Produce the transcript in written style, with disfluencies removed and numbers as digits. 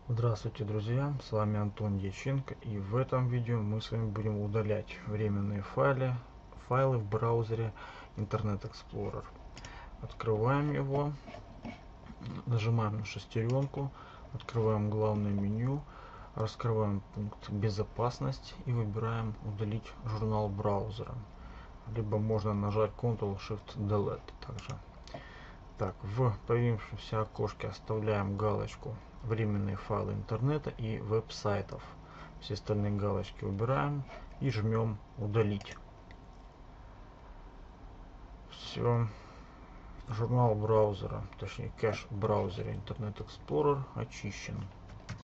Здравствуйте, друзья! С вами Антон Дьяченко, и в этом видео мы с вами будем удалять временные файлы в браузере Internet Explorer. Открываем его, нажимаем на шестеренку, открываем главное меню, раскрываем пункт «Безопасность» и выбираем «Удалить журнал браузера». Либо можно нажать Ctrl-Shift-Delete также. Так, в появившемся окошке оставляем галочку «Временные файлы интернета» и веб-сайтов. Все остальные галочки убираем и жмем «Удалить». Все. Журнал браузера, точнее кэш в браузере Internet Explorer очищен.